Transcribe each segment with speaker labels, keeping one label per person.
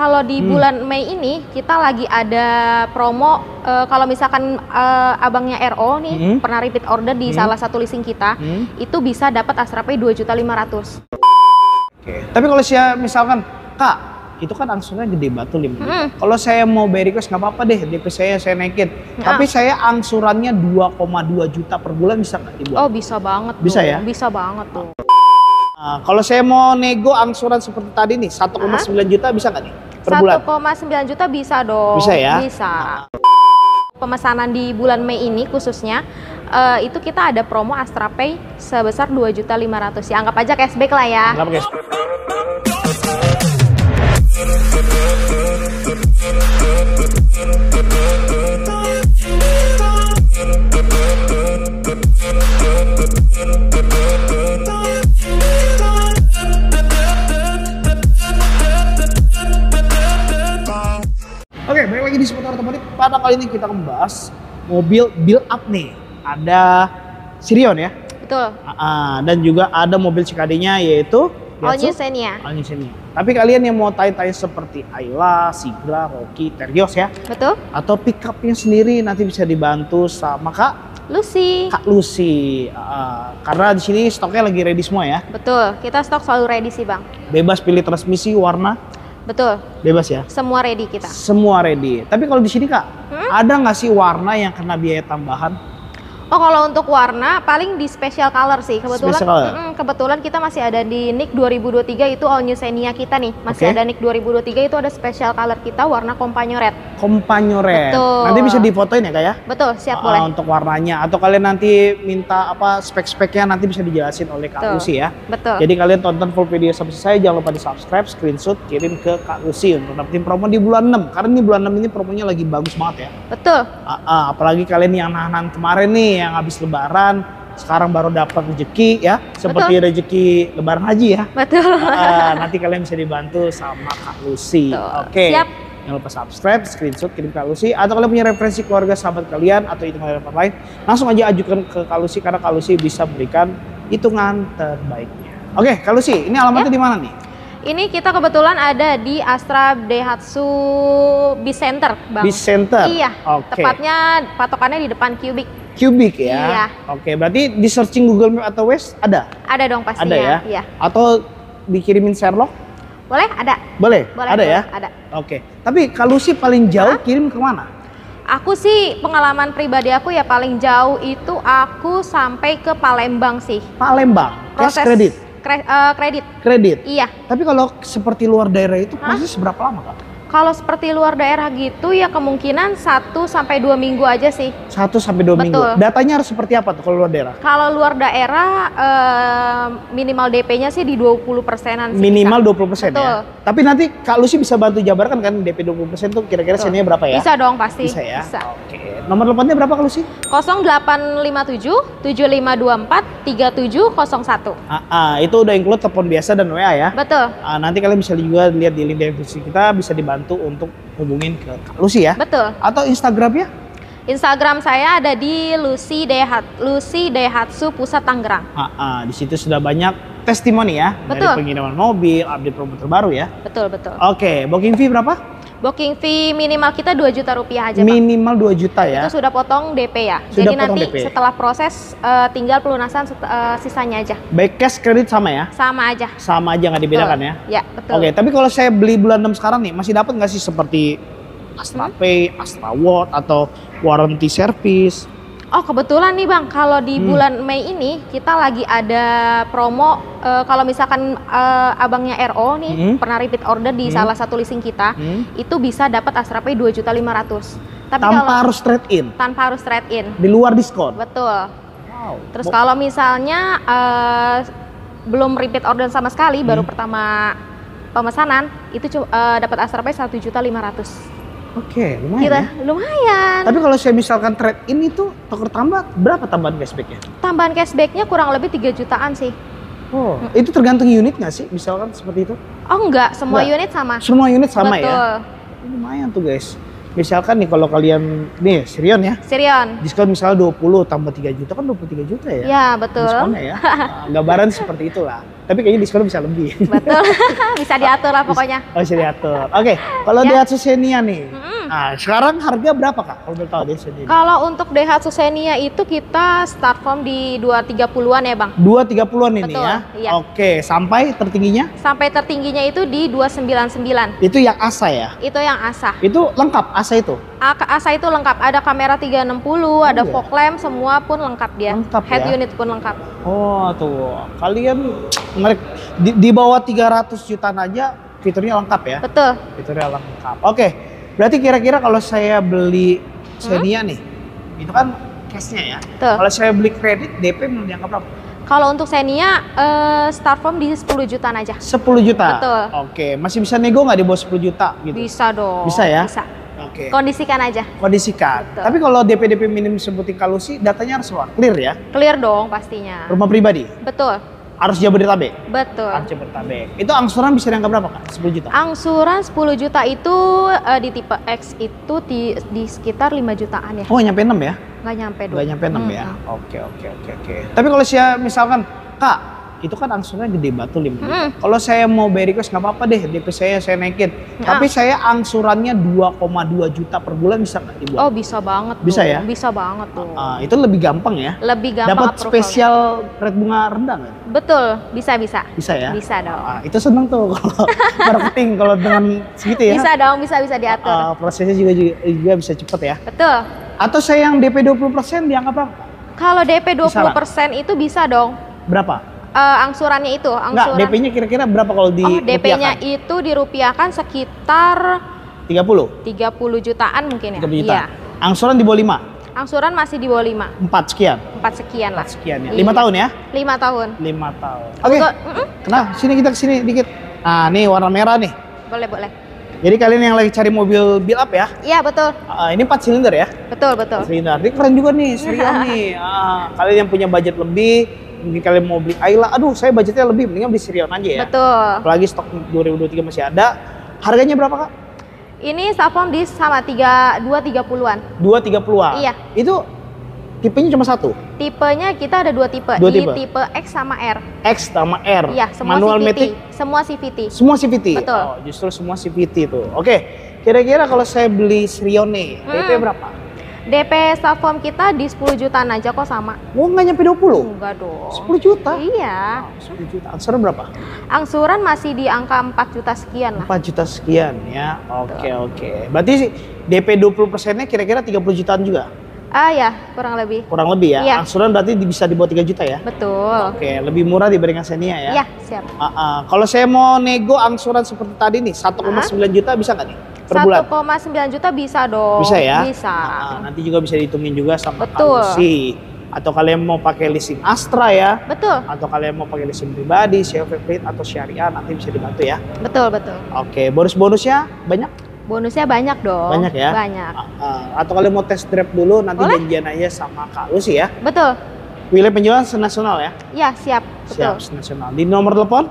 Speaker 1: kalau di bulan Mei ini kita lagi ada promo. Kalau misalkan abangnya RO nih pernah repeat order di salah satu leasing kita, itu bisa dapat Astra Pay 2.500.000.
Speaker 2: Oke. Tapi kalau saya misalkan, Kak, itu kan angsurannya gede batu 5 juta. Kalau saya mau bayar request nggak apa-apa deh, DP saya naikin. Tapi saya angsurannya 2,2 juta per bulan, bisa nggak dibuat?
Speaker 1: Oh, bisa banget.
Speaker 2: Bisa
Speaker 1: tuh.
Speaker 2: ya?
Speaker 1: Bisa banget tuh.
Speaker 2: Kalau saya mau nego angsuran seperti tadi nih, 1,9 juta bisa nggak nih per bulan?
Speaker 1: 1,9 juta bisa dong.
Speaker 2: Bisa ya?
Speaker 1: Bisa. Pemesanan di bulan Mei ini khususnya, itu kita ada promo Astra Pay sebesar 2.500.000. Ya, anggap aja cashback lah ya.
Speaker 2: Anggap guys. Oke, balik lagi di Seputar Otomotif. Pada kali ini kita membahas mobil build up nih. Ada Sirion ya.
Speaker 1: Betul.
Speaker 2: Dan juga ada mobil CKD-nya yaitu
Speaker 1: All New Xenia.
Speaker 2: All New Xenia. Tapi kalian yang mau tanya-tanya seperti Ayla, Sigra, Rocky, Terios ya.
Speaker 1: Betul.
Speaker 2: Atau pick-up-nya sendiri nanti bisa dibantu sama Kak Lucy. Karena di sini stoknya lagi ready semua ya.
Speaker 1: Betul. Kita stok selalu ready sih, Bang.
Speaker 2: Bebas pilih transmisi, warna.
Speaker 1: Betul.
Speaker 2: Bebas ya.
Speaker 1: Semua ready kita.
Speaker 2: Semua ready. Tapi kalau di sini Kak, ada nggak sih warna yang kena biaya tambahan?
Speaker 1: Oh, kalau untuk warna paling di special color sih. Kebetulan
Speaker 2: Special color.
Speaker 1: Kebetulan kita masih ada di NIK 2023 itu All New Xenia kita nih. Masih ada NIK 2023 itu ada special color kita warna Compagno Red.
Speaker 2: Compagno Red.
Speaker 1: Betul.
Speaker 2: Nanti bisa difotoin ya Kak ya?
Speaker 1: Betul, siap boleh.
Speaker 2: Untuk warnanya atau kalian nanti minta apa spek-speknya nanti bisa dijelasin oleh Kak Lucy ya.
Speaker 1: Betul.
Speaker 2: Jadi kalian tonton full video sampai selesai, jangan lupa di subscribe, screenshot, kirim ke Kak Lucy untuk dapetin promo di bulan 6. Karena ini bulan 6 ini promonya lagi bagus banget ya.
Speaker 1: Betul.
Speaker 2: Apalagi kalian yang nahan kemarin nih yang habis lebaran, sekarang baru dapat rezeki ya, seperti rezeki lebaran haji ya.
Speaker 1: Betul.
Speaker 2: Nanti kalian bisa dibantu sama Kak Lucy. Oke.
Speaker 1: Siap.
Speaker 2: Jangan lupa subscribe, screenshot, kirim ke Kak Lucy. Atau kalian punya referensi keluarga sahabat kalian atau hitungan referensi lain, langsung aja ajukan ke Kak Lucy karena Kak Lucy bisa berikan hitungan terbaiknya. Oke, Kak Lucy, ini alamatnya di mana nih?
Speaker 1: Ini kita kebetulan ada di Astra Daihatsu Bis Center, Bang.
Speaker 2: Bis Center?
Speaker 1: Iya,
Speaker 2: Oke.
Speaker 1: Tepatnya patokannya di depan
Speaker 2: Cubic ya?
Speaker 1: Iya.
Speaker 2: Oke, berarti di searching Google Map atau Waze ada?
Speaker 1: Ada dong pastinya.
Speaker 2: Ada ya?
Speaker 1: Iya.
Speaker 2: Atau dikirimin Sherlock?
Speaker 1: Boleh? Ada.
Speaker 2: Boleh?
Speaker 1: Boleh,
Speaker 2: ada ya?
Speaker 1: Ada.
Speaker 2: Oke. Tapi Kak Lucy paling jauh kirim kemana?
Speaker 1: Aku sih pengalaman pribadi aku ya paling jauh itu aku sampai ke Palembang sih.
Speaker 2: Palembang? Cash kredit?
Speaker 1: Kredit.
Speaker 2: Kredit?
Speaker 1: Iya.
Speaker 2: Tapi kalau seperti luar daerah itu masih seberapa lama Kak?
Speaker 1: Kalau seperti luar daerah gitu ya kemungkinan 1 sampai 2 minggu aja sih.
Speaker 2: 1 sampai 2 minggu. Datanya harus seperti apa tuh kalau luar daerah?
Speaker 1: Kalau luar daerah minimal DP-nya sih di 20%-an sih.
Speaker 2: Minimal 20%
Speaker 1: Betul.
Speaker 2: ya. Tapi nanti Kak Lucy bisa bantu jabarkan kan DP 20% tuh kira-kira seninya berapa ya?
Speaker 1: Bisa dong pasti.
Speaker 2: Bisa ya.
Speaker 1: Bisa.
Speaker 2: Oke. Nomor teleponnya berapa Kak Lucy?
Speaker 1: 0857 7524 3701.
Speaker 2: Itu udah include telepon biasa dan WA ya.
Speaker 1: Betul.
Speaker 2: Nanti kalian bisa juga lihat di link deskripsi kita, bisa dibantu untuk hubungin ke Kak Lucy ya.
Speaker 1: Betul.
Speaker 2: Atau Instagramnya?
Speaker 1: Instagram saya ada di Lucy Daihatsu Pusat Tangerang.
Speaker 2: Di situ sudah banyak testimoni ya.
Speaker 1: Betul.
Speaker 2: Dari pengiriman mobil, update promo terbaru ya.
Speaker 1: Betul, betul.
Speaker 2: Oke, booking fee berapa?
Speaker 1: Booking fee minimal kita 2 juta rupiah aja, Pak.
Speaker 2: Minimal 2 juta ya.
Speaker 1: Itu sudah potong DP ya.
Speaker 2: Sudah
Speaker 1: Jadi
Speaker 2: potong
Speaker 1: nanti
Speaker 2: DP.
Speaker 1: setelah proses tinggal pelunasan sisanya aja.
Speaker 2: Baik cash kredit sama ya?
Speaker 1: Sama aja.
Speaker 2: Sama aja nggak dibedakan ya?
Speaker 1: Ya, betul.
Speaker 2: Oke, tapi kalau saya beli bulan 6 sekarang nih, masih dapat nggak sih seperti Astra Pay, Astra World atau warranty service?
Speaker 1: Oh, kebetulan nih Bang, kalau di bulan Mei ini kita lagi ada promo. Kalau misalkan abangnya RO nih pernah repeat order di salah satu leasing kita, itu bisa dapat Astra Pay 2.500.000. Tapi
Speaker 2: tanpa harus trade in?
Speaker 1: Tanpa harus trade in.
Speaker 2: Di luar diskon?
Speaker 1: Betul.
Speaker 2: Wow.
Speaker 1: Terus kalau misalnya belum repeat order sama sekali, baru pertama pemesanan, itu dapat Astra Pay 1.500.000.
Speaker 2: Oke, lumayan ya.
Speaker 1: Lumayan.
Speaker 2: Tapi kalau saya misalkan trade in itu tuker tambah, berapa tambahan cashbacknya?
Speaker 1: Tambahan cashbacknya kurang lebih 3 jutaan sih.
Speaker 2: Oh, itu tergantung unit nggak sih? Misalkan seperti itu?
Speaker 1: Oh enggak, semua
Speaker 2: Enggak.
Speaker 1: unit sama.
Speaker 2: Semua unit sama
Speaker 1: Betul.
Speaker 2: ya? Lumayan tuh guys. misalkan nih kalau kalian nih Sirion ya,
Speaker 1: Sirion.
Speaker 2: diskon misalnya 20 tambah 3 juta kan 23 juta ya?
Speaker 1: Ya, betul.
Speaker 2: Diskonnya ya. Nah, gambaran seperti itulah. Tapi kayaknya diskonnya bisa lebih.
Speaker 1: Betul. Bisa diatur lah pokoknya.
Speaker 2: Oh, bisa diatur. Oke, kalau
Speaker 1: Ya.
Speaker 2: Daihatsu Xenia nih. Nah, sekarang harga berapa Kak? Kalau boleh tahu Daihatsu Xenia.
Speaker 1: Kalau untuk Daihatsu Xenia itu kita start from di 230-an ya, Bang.
Speaker 2: 230-an ini
Speaker 1: Betul,
Speaker 2: ya.
Speaker 1: iya.
Speaker 2: Oke, sampai tertingginya?
Speaker 1: Sampai tertingginya itu di 299.
Speaker 2: Itu yang ASA ya?
Speaker 1: Itu yang ASA.
Speaker 2: Itu lengkap ASA itu?
Speaker 1: ASA itu lengkap, ada kamera 360, ada
Speaker 2: iya.
Speaker 1: fog lamp, semua pun lengkap dia.
Speaker 2: Lengkap
Speaker 1: Head
Speaker 2: ya?
Speaker 1: unit pun lengkap.
Speaker 2: Oh, tuh. Kalian di bawah 300 jutaan aja fiturnya lengkap ya?
Speaker 1: Betul.
Speaker 2: Fiturnya lengkap. Oke. Berarti kira-kira kalau saya beli Xenia nih, itu kan cashnya ya.
Speaker 1: Betul.
Speaker 2: Kalau saya beli kredit, DP mau dianggap berapa?
Speaker 1: Kalau untuk Xenia start from di 10 jutaan aja.
Speaker 2: 10 juta?
Speaker 1: Betul.
Speaker 2: Oke. Masih bisa nego nggak di bawah 10 juta gitu?
Speaker 1: Bisa dong.
Speaker 2: Bisa ya?
Speaker 1: Bisa.
Speaker 2: Oke.
Speaker 1: Kondisikan aja.
Speaker 2: Kondisikan.
Speaker 1: Betul.
Speaker 2: Tapi kalau DP minim sebutin kalusi, datanya harus clear ya?
Speaker 1: Clear dong pastinya.
Speaker 2: Rumah pribadi?
Speaker 1: Betul.
Speaker 2: Harus Jabodetabek?
Speaker 1: Betul.
Speaker 2: Harus Jabodetabek. Itu angsuran bisa dianggap berapa Kak? 10 juta?
Speaker 1: Angsuran 10 juta itu di tipe X itu di sekitar 5 jutaan ya.
Speaker 2: Oh, nyampe 6 ya?
Speaker 1: Nggak nyampe dong.
Speaker 2: Nggak nyampe 6 ya? Oke. Tapi kalau saya misalkan, Kak, itu kan angsurannya gede batu 5 juta. Kalau saya mau bayar request nggak apa-apa deh, DP saya naikin. Tapi saya angsurannya 2,2 juta per bulan bisa nggak dibuat?
Speaker 1: Oh, bisa banget
Speaker 2: Bisa
Speaker 1: dong.
Speaker 2: ya?
Speaker 1: Bisa banget tuh.
Speaker 2: Itu lebih gampang ya?
Speaker 1: Lebih gampang
Speaker 2: Dapat
Speaker 1: approval-nya.
Speaker 2: spesial rate bunga rendah nggak?
Speaker 1: Betul, bisa.
Speaker 2: Bisa ya?
Speaker 1: Bisa dong.
Speaker 2: Itu seneng tuh kalau marketing kalau dengan segitu ya.
Speaker 1: Bisa dong, bisa diatur.
Speaker 2: Prosesnya juga bisa cepet ya.
Speaker 1: Betul.
Speaker 2: Atau saya yang DP 20% dianggap berapa?
Speaker 1: Kalau DP
Speaker 2: Bisa
Speaker 1: 20% itu bisa dong.
Speaker 2: Berapa?
Speaker 1: Angsurannya itu,
Speaker 2: Enggak,
Speaker 1: angsuran.
Speaker 2: DP-nya kira-kira berapa kalau di
Speaker 1: Oh, DP-nya itu dirupiahkan sekitar
Speaker 2: 30
Speaker 1: jutaan mungkin ya.
Speaker 2: 30 juta.
Speaker 1: Iya.
Speaker 2: Angsuran di bawah 5.
Speaker 1: Angsuran masih di bawah 5.
Speaker 2: 4 sekian.
Speaker 1: 4 sekian lah.
Speaker 2: 4 sekian ya.
Speaker 1: Iya.
Speaker 2: 5 tahun ya?
Speaker 1: 5 tahun.
Speaker 2: 5 tahun. Oke.
Speaker 1: Untuk-
Speaker 2: Nah, kita kesini dikit. Nah, nih warna merah nih.
Speaker 1: Boleh.
Speaker 2: Jadi kalian yang lagi cari mobil build up ya.
Speaker 1: Iya, betul.
Speaker 2: Ini 4 silinder ya.
Speaker 1: Betul.
Speaker 2: 4 silinder. Ini keren juga nih, Sirion nih. Kalian yang punya budget lebih, mungkin kalian mau beli Ayla. Aduh, saya budgetnya lebih, mendingan beli Sirion aja ya.
Speaker 1: Betul.
Speaker 2: Apalagi stok 2023 masih ada. Harganya berapa Kak?
Speaker 1: Ini Sapom di sama 230-an.
Speaker 2: 230-an.
Speaker 1: Iya.
Speaker 2: Itu tipenya cuma satu.
Speaker 1: Tipenya kita ada 2 tipe.
Speaker 2: Dua
Speaker 1: Di
Speaker 2: tipe.
Speaker 1: tipe X sama R.
Speaker 2: X sama R.
Speaker 1: Iya, semua
Speaker 2: Manual
Speaker 1: CVT.
Speaker 2: matic.
Speaker 1: Semua CVT.
Speaker 2: Semua CVT.
Speaker 1: Betul.
Speaker 2: Oh, justru semua CVT tuh. Oke. Kira-kira kalau saya beli Sirion nih, DP berapa?
Speaker 1: DP Sapom kita di 10 jutaan aja kok sama.
Speaker 2: Oh, nggak nyampe 20.
Speaker 1: Enggak dong.
Speaker 2: 10 juta.
Speaker 1: Iya.
Speaker 2: 10 juta. Angsuran berapa?
Speaker 1: Angsuran masih di angka 4 juta sekian lah.
Speaker 2: 4 juta sekian ya. Oke. Berarti DP 20%-nya kira-kira 30 jutaan juga.
Speaker 1: Ya, kurang lebih.
Speaker 2: Kurang lebih ya.
Speaker 1: Iya.
Speaker 2: Angsuran berarti bisa di bawah 3 juta ya.
Speaker 1: Betul.
Speaker 2: Oke, lebih murah dibandingkan Xenia ya.
Speaker 1: Iya, siap.
Speaker 2: Kalau saya mau nego angsuran seperti tadi nih 1,9 juta bisa nggak nih per bulan?
Speaker 1: 1,9 juta bisa dong.
Speaker 2: Bisa ya?
Speaker 1: Bisa.
Speaker 2: Nanti juga bisa dihitungin juga sama
Speaker 1: Betul.
Speaker 2: kalusi. Atau kalian mau pakai leasing Astra ya.
Speaker 1: Betul.
Speaker 2: Atau kalian mau pakai leasing pribadi, Chevrolet Fleet atau Syariah nanti bisa dibantu ya.
Speaker 1: Betul.
Speaker 2: Oke, bonus-bonusnya banyak?
Speaker 1: Bonusnya banyak dong.
Speaker 2: Banyak ya?
Speaker 1: Banyak.
Speaker 2: Atau kalian mau test drive dulu nanti
Speaker 1: Boleh.
Speaker 2: janjian aja sama Kak Lucy ya.
Speaker 1: Betul.
Speaker 2: Wilayah penjualan senasional ya.
Speaker 1: Ya, siap.
Speaker 2: Siap,
Speaker 1: Betul.
Speaker 2: senasional. Di nomor telepon?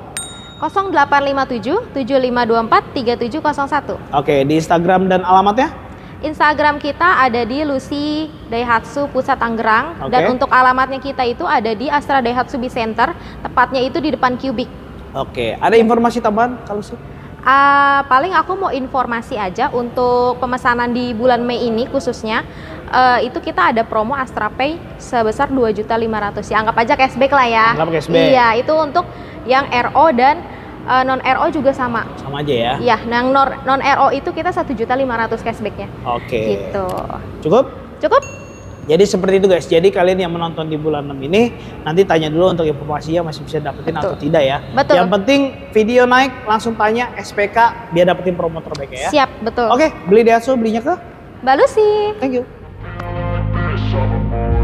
Speaker 1: 0857 7524 3701.
Speaker 2: Oke, di Instagram dan alamatnya?
Speaker 1: Instagram kita ada di Lucy Daihatsu Pusat Tangerang.
Speaker 2: Oke.
Speaker 1: Dan untuk alamatnya kita itu ada di Astra Daihatsu B Center. Tepatnya itu di depan Cubic.
Speaker 2: Oke, ada informasi tambahan Kak Lucy?
Speaker 1: Paling aku mau informasi aja untuk pemesanan di bulan Mei ini khususnya. Itu kita ada promo Astra Pay sebesar 2.500.000 ya. Anggap aja cashback lah ya.
Speaker 2: Anggap cashback.
Speaker 1: Iya, itu untuk yang RO dan non RO juga sama.
Speaker 2: Sama aja ya.
Speaker 1: Iya, yang non RO itu kita 1.500.000 cashbacknya.
Speaker 2: Oke.
Speaker 1: Gitu.
Speaker 2: Cukup?
Speaker 1: Cukup?
Speaker 2: Jadi seperti itu guys. Jadi kalian yang menonton di bulan 6 ini nanti tanya dulu untuk informasinya masih bisa dapetin atau tidak ya.
Speaker 1: Betul.
Speaker 2: Yang penting video naik langsung tanya SPK biar dapetin promo terbaiknya ya.
Speaker 1: Siap, betul.
Speaker 2: Oke, beli Daihatsu belinya ke?
Speaker 1: Mbak Lucy.
Speaker 2: Thank you.